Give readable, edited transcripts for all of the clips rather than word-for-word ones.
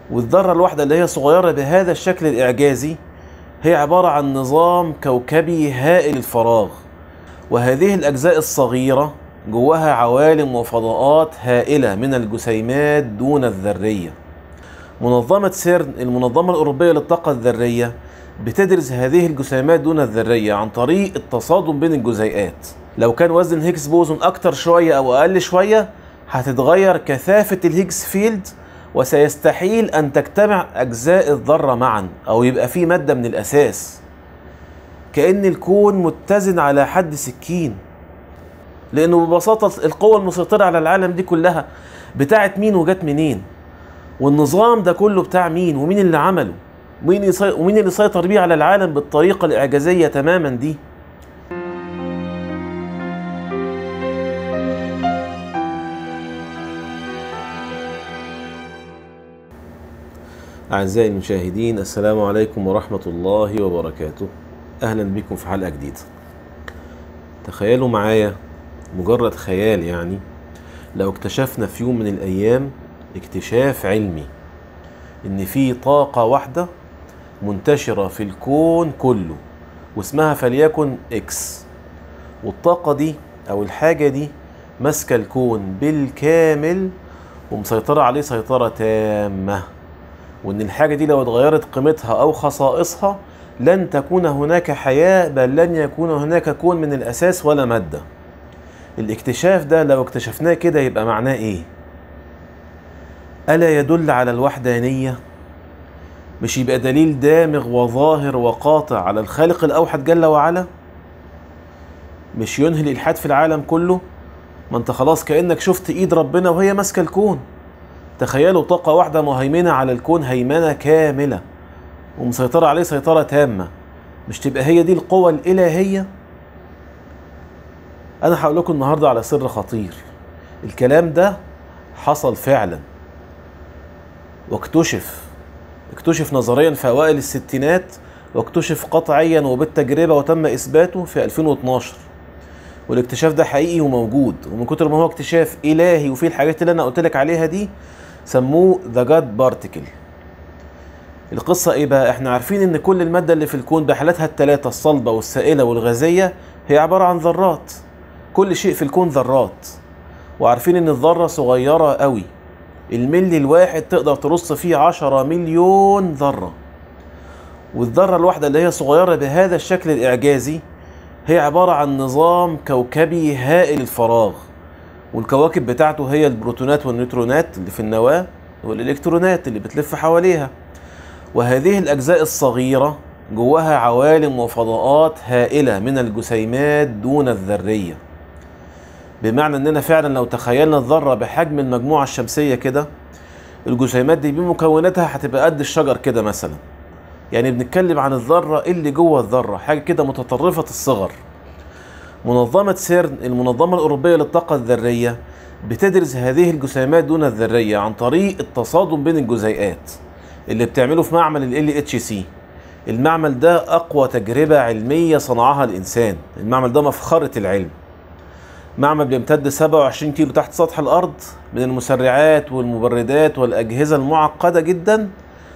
والذرة الواحدة اللي هي صغيرة بهذا الشكل الإعجازي هي عبارة عن نظام كوكبي هائل الفراغ، وهذه الأجزاء الصغيرة جواها عوالم وفضاءات هائلة من الجسيمات دون الذرية. منظمة سيرن، المنظمة الأوروبية للطاقة الذرية، بتدرس هذه الجسيمات دون الذرية عن طريق التصادم بين الجزيئات. لو كان وزن الهيجز بوزون أكتر شوية أو أقل شوية هتتغير كثافة الهيجز فيلد، وسيستحيل أن تجتمع أجزاء الذرة معا أو يبقى في مادة من الأساس، كأن الكون متزن على حد سكين. لأنه ببساطة القوة المسيطرة على العالم دي كلها بتاعت مين وجت منين؟ والنظام ده كله بتاع مين ومين اللي عمله؟ ومين اللي سيطر بيه على العالم بالطريقة الإعجازية تماما دي؟ أعزائي المشاهدين، السلام عليكم ورحمة الله وبركاته. أهلا بكم في حلقة جديدة. تخيلوا معايا، مجرد خيال يعني، لو اكتشفنا في يوم من الأيام اكتشاف علمي إن في طاقة واحدة منتشرة في الكون كله واسمها فليكن إكس، والطاقة دي أو الحاجة دي ماسكة الكون بالكامل ومسيطرة عليه سيطرة تامة، وإن الحاجة دي لو اتغيرت قيمتها أو خصائصها لن تكون هناك حياة، بل لن يكون هناك كون من الأساس ولا مادة. الاكتشاف ده لو اكتشفناه كده يبقى معناه إيه؟ ألا يدل على الوحدانية؟ مش يبقى دليل دامغ وظاهر وقاطع على الخالق الأوحد جل وعلا؟ مش ينهي الإلحاد في العالم كله؟ ما انت خلاص كأنك شفت إيد ربنا وهي ماسكة الكون. تخيلوا طاقة واحدة مهيمنة على الكون هيمنة كاملة ومسيطرة عليه سيطرة تامة، مش تبقى هي دي القوة الإلهية؟ أنا هقول لكم النهاردة على سر خطير. الكلام ده حصل فعلا واكتشف نظريا في أوائل الستينات، واكتشف قطعيا وبالتجربة وتم إثباته في 2012. والاكتشاف ده حقيقي وموجود، ومن كتر ما هو اكتشاف إلهي وفيه الحاجات اللي أنا قلت لك عليها دي سموه ذا جاد بارتيكل. القصة ايه بقى؟ احنا عارفين ان كل المادة اللي في الكون بحالاتها الثلاثة، الصلبة والسائلة والغازية، هي عبارة عن ذرات. كل شيء في الكون ذرات، وعارفين ان الذرة صغيرة قوي، الملي الواحد تقدر ترص فيه 10 مليون ذرة. والذرة الواحدة اللي هي صغيرة بهذا الشكل الإعجازي هي عبارة عن نظام كوكبي هائل الفراغ، والكواكب بتاعته هي البروتونات والنيوترونات اللي في النواة، والإلكترونات اللي بتلف حواليها. وهذه الأجزاء الصغيرة جواها عوالم وفضاءات هائلة من الجسيمات دون الذرية، بمعنى أننا فعلا لو تخيلنا الذرة بحجم المجموعة الشمسية كده، الجسيمات دي بمكوناتها هتبقى قد الشجر كده مثلا. يعني بنتكلم عن الذرة اللي جوه الذرة، حاجة كده متطرفة الصغر. منظمة سيرن، المنظمة الأوروبية للطاقة الذرية، بتدرس هذه الجسيمات دون الذرية عن طريق التصادم بين الجزيئات اللي بتعمله في معمل ال LHC. المعمل ده أقوى تجربة علمية صنعها الإنسان. المعمل ده مفخرة العلم. معمل بيمتد 27 كيلو تحت سطح الأرض من المسرعات والمبردات والأجهزة المعقدة جدا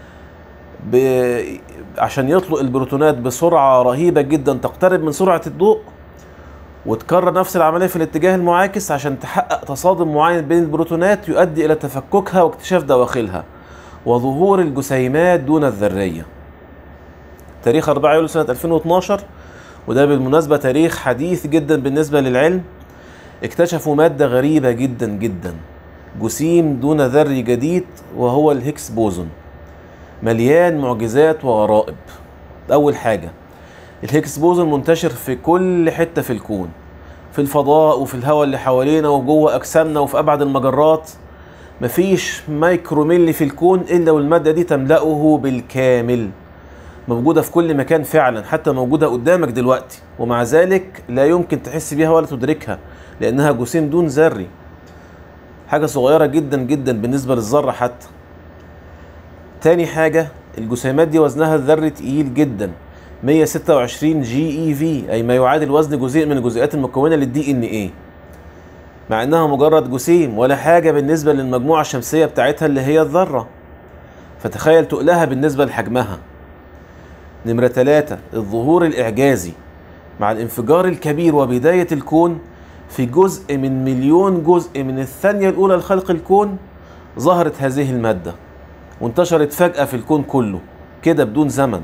عشان يطلق البروتونات بسرعة رهيبة جدا تقترب من سرعة الضوء، وتكرر نفس العملية في الاتجاه المعاكس عشان تحقق تصادم معين بين البروتونات يؤدي إلى تفككها واكتشاف دواخلها وظهور الجسيمات دون الذرية. تاريخ 4 يوليو سنة 2012، وده بالمناسبة تاريخ حديث جدا بالنسبة للعلم. اكتشفوا مادة غريبة جدا جدا، جسيم دون ذري جديد، وهو الهيجز بوزون، مليان معجزات وغرائب. أول حاجة، الهيجز بوزون منتشر في كل حتة في الكون، في الفضاء وفي الهواء اللي حوالينا وجوه أجسامنا وفي أبعد المجرات. مفيش مايكرو ملي في الكون إلا والمادة دي تملأه بالكامل. موجودة في كل مكان فعلا، حتى موجودة قدامك دلوقتي، ومع ذلك لا يمكن تحس بيها ولا تدركها لأنها جسيم دون ذري، حاجة صغيرة جدا جدا بالنسبة للذرة حتى. تاني حاجة، الجسيمات دي وزنها الذري تقيل جدا، 126 GeV، أي ما يعادل وزن جزيء من الجزيئات المكونة للDNA، مع انها مجرد جسيم ولا حاجة بالنسبة للمجموعة الشمسية بتاعتها اللي هي الذرة. فتخيل تقلها بالنسبة لحجمها. نمرة 3 الظهور الإعجازي. مع الانفجار الكبير وبداية الكون في جزء من مليون جزء من الثانية الأولى لخلق الكون ظهرت هذه المادة وانتشرت فجأة في الكون كله كده بدون زمن.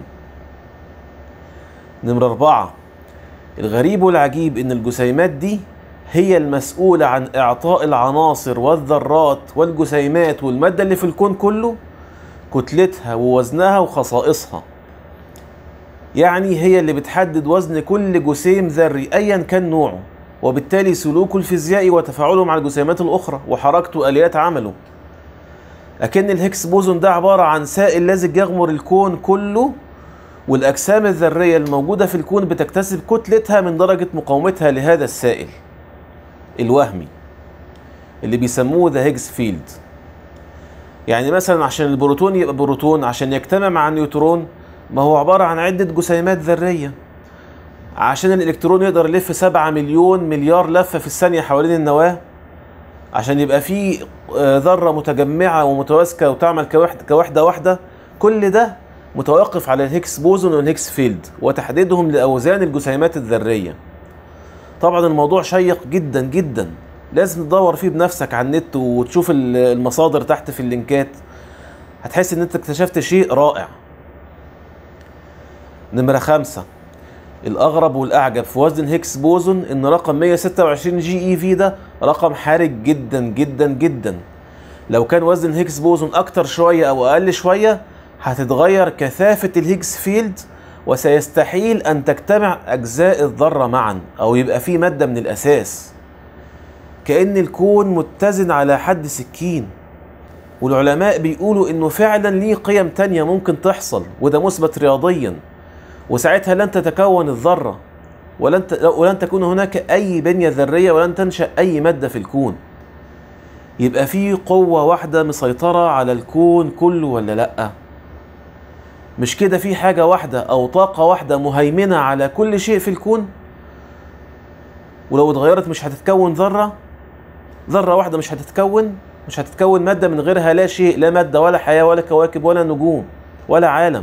نمرة 4 الغريب والعجيب إن الجسيمات دي هي المسؤولة عن إعطاء العناصر والذرات والجسيمات والمادة اللي في الكون كله كتلتها ووزنها وخصائصها. يعني هي اللي بتحدد وزن كل جسيم ذري أيا كان نوعه، وبالتالي سلوكه الفيزيائي وتفاعله مع الجسيمات الأخرى وحركته وآليات عمله. لكن الهيجز بوزون ده عبارة عن سائل لزج يغمر الكون كله، والأجسام الذرية الموجودة في الكون بتكتسب كتلتها من درجة مقاومتها لهذا السائل الوهمي اللي بيسموه ذا هيجز فيلد. يعني مثلا عشان البروتون يبقى بروتون، عشان يجتمع مع النيوترون، ما هو عبارة عن عدة جسيمات ذرية. عشان الإلكترون يقدر يلف 7 مليون مليار لفة في الثانية حوالين النواة، عشان يبقى فيه ذرة متجمعة ومتوازكة وتعمل كوحدة واحدة، كل ده متوقف على الهيجز بوزون والهيجز فيلد وتحديدهم لأوزان الجسيمات الذرية. طبعا الموضوع شيق جدا جدا، لازم تدور فيه بنفسك على النت وتشوف المصادر تحت في اللينكات، هتحس ان انت اكتشفت شيء رائع. نمرة 5 الأغرب والأعجب في وزن الهيجز بوزون إن رقم 126 GeV ده رقم حارج جدا جدا جدا. لو كان وزن الهيجز بوزون أكتر شوية أو أقل شوية هتتغير كثافة الهيجز فيلد، وسيستحيل أن تجتمع أجزاء الذرة معا أو يبقى فيه مادة من الأساس. كأن الكون متزن على حد سكين. والعلماء بيقولوا إنه فعلا ليه قيم تانية ممكن تحصل، وده مثبت رياضيا، وساعتها لن تتكون الذرة ولن تكون هناك أي بنية ذرية ولن تنشأ أي مادة في الكون. يبقى في قوة واحدة مسيطرة على الكون كله ولا لأ؟ مش كده في حاجة واحدة أو طاقة واحدة مهيمنة على كل شيء في الكون؟ ولو اتغيرت مش هتتكون ذرة واحدة، مش هتتكون مادة من غيرها لا شيء، لا مادة ولا حياة ولا كواكب ولا نجوم ولا عالم.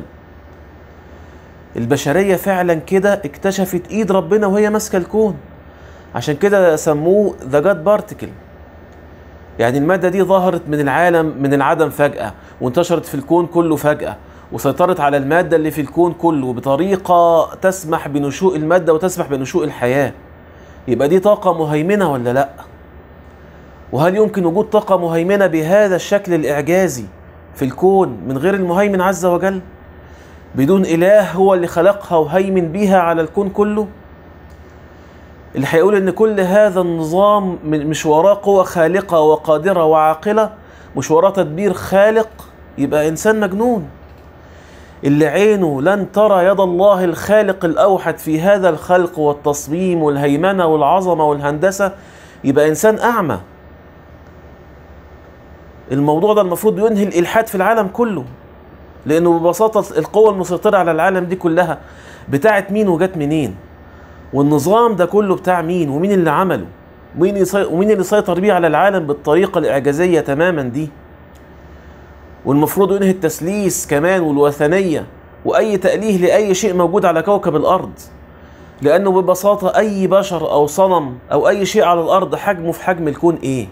البشرية فعلا كده اكتشفت ايد ربنا وهي ماسكة الكون، عشان كده سموه ذا جاد بارتيكل. يعني المادة دي ظهرت من العالم من العدم فجأة وانتشرت في الكون كله فجأة، وسيطرت على المادة اللي في الكون كله بطريقة تسمح بنشوء المادة وتسمح بنشوء الحياة. يبقى دي طاقة مهيمنة ولا لأ؟ وهل يمكن وجود طاقة مهيمنة بهذا الشكل الإعجازي في الكون من غير المهيمن عز وجل؟ بدون إله هو اللي خلقها وهيمن بيها على الكون كله؟ اللي هيقول إن كل هذا النظام مش وراه قوة خالقة وقادرة وعاقلة، مش وراه تدبير خالق، يبقى إنسان مجنون. اللي عينه لن ترى يد الله الخالق الأوحد في هذا الخلق والتصميم والهيمنة والعظمة والهندسة، يبقى إنسان أعمى. الموضوع ده المفروض ينهي الإلحاد في العالم كله، لأنه ببساطة القوة المسيطرة على العالم دي كلها بتاعت مين وجت منين؟ والنظام ده كله بتاع مين ومين اللي عمله؟ ومين اللي سيطر بيه على العالم بالطريقة الإعجازية تماما دي؟ والمفروض ينهي التثليث كمان والوثنية وأي تأليه لأي شيء موجود على كوكب الأرض، لأنه ببساطة أي بشر أو صنم أو أي شيء على الأرض حجمه في حجم الكون إيه؟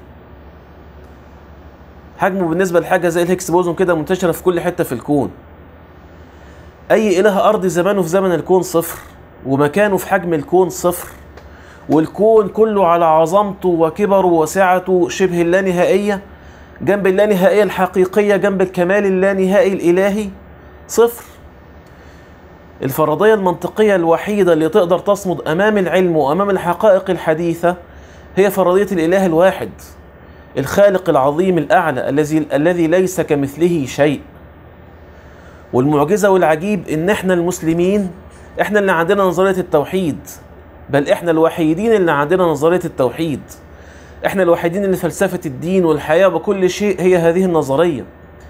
حجمه بالنسبة لحاجة زي الهيجز بوزون كده منتشرة في كل حتة في الكون. أي إله أرضي زمانه في زمن الكون صفر، ومكانه في حجم الكون صفر، والكون كله على عظمته وكبره وسعته شبه اللانهائية جنب اللانهائية الحقيقية، جنب الكمال اللانهائي الإلهي صفر. الفرضية المنطقية الوحيدة اللي تقدر تصمد أمام العلم وأمام الحقائق الحديثة هي فرضية الإله الواحد الخالق العظيم الأعلى الذي ليس كمثله شيء. والمعجزة والعجيب إن إحنا المسلمين إحنا اللي عندنا نظرية التوحيد، بل إحنا الوحيدين اللي عندنا نظرية التوحيد. إحنا الوحيدين اللي فلسفة الدين والحياة وكل شيء هي هذه النظرية.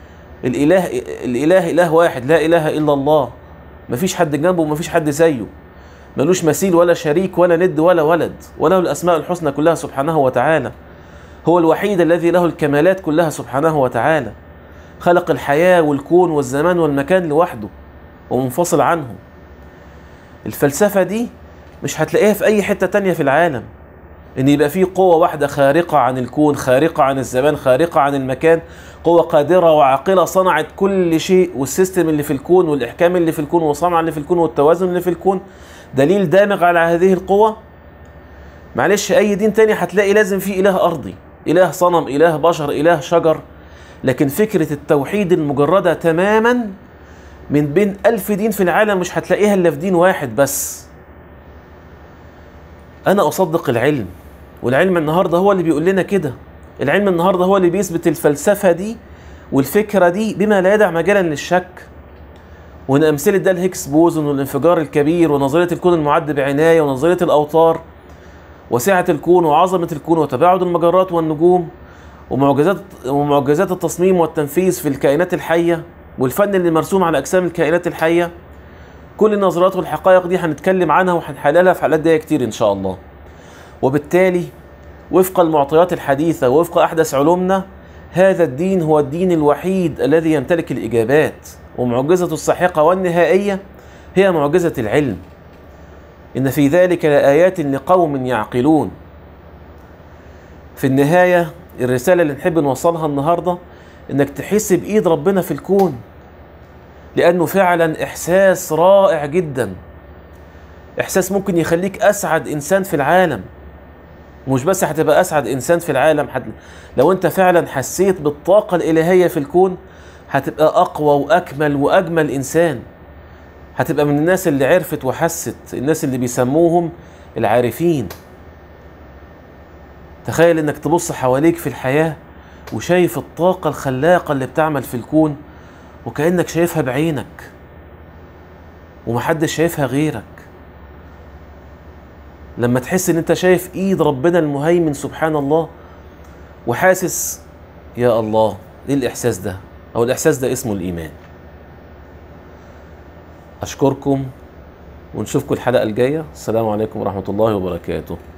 الإله إله واحد، لا إله إلا الله، مفيش حد جنبه ومفيش حد زيه، ملوش مثيل ولا شريك ولا ند ولا ولد، وله الأسماء الحسنى كلها سبحانه وتعالى. هو الوحيد الذي له الكمالات كلها سبحانه وتعالى. خلق الحياة والكون والزمان والمكان لوحده ومنفصل عنهم. الفلسفة دي مش هتلاقيها في أي حتة تانية في العالم، إن يبقى فيه قوة واحدة خارقة عن الكون، خارقة عن الزمان، خارقة عن المكان، قوة قادرة وعاقلة صنعت كل شيء، والسيستم اللي في الكون والإحكام اللي في الكون والصنعة اللي في الكون والتوازن اللي في الكون دليل دامغ على هذه القوة. معلش أي دين تاني هتلاقي لازم فيه إله أرضي، إله صنم، إله بشر، إله شجر، لكن فكرة التوحيد المجردة تماما من بين 1000 دين في العالم مش هتلاقيها إلا في دين واحد بس. أنا أصدق العلم، والعلم النهاردة هو اللي بيقول لنا كده. العلم النهاردة هو اللي بيثبت الفلسفة دي والفكرة دي بما لا يدع مجالا للشك. وإن أمثلة ده الهيكس بوزون والانفجار الكبير ونظرية الكون المعد بعناية ونظرية الأوتار وسعة الكون وعظمة الكون وتباعد المجرات والنجوم ومعجزات التصميم والتنفيذ في الكائنات الحية والفن اللي مرسوم على أجسام الكائنات الحية، كل النظريات والحقائق دي هنتكلم عنها وهنحللها في حلقات جاية كتير إن شاء الله. وبالتالي وفق المعطيات الحديثة ووفق أحدث علومنا، هذا الدين هو الدين الوحيد الذي يمتلك الإجابات، ومعجزته الساحقة والنهائية هي معجزة العلم. إن في ذلك لآيات لقوم يعقلون. في النهاية الرسالة اللي نحب نوصلها النهاردة إنك تحس بإيد ربنا في الكون، لأنه فعلا إحساس رائع جدا، إحساس ممكن يخليك أسعد إنسان في العالم. مش بس هتبقى أسعد إنسان في العالم، لو أنت فعلا حسيت بالطاقة الإلهية في الكون هتبقى أقوى وأكمل وأجمل إنسان. هتبقى من الناس اللي عرفت وحست، الناس اللي بيسموهم العارفين. تخيل إنك تبص حواليك في الحياة وشايف الطاقة الخلاقة اللي بتعمل في الكون، وكأنك شايفها بعينك ومحدش شايفها غيرك. لما تحس ان انت شايف ايد ربنا المهيمن سبحان الله وحاسس يا الله، ايه الاحساس ده؟ او الاحساس ده اسمه الايمان. اشكركم ونشوفكم الحلقة الجاية. السلام عليكم ورحمة الله وبركاته.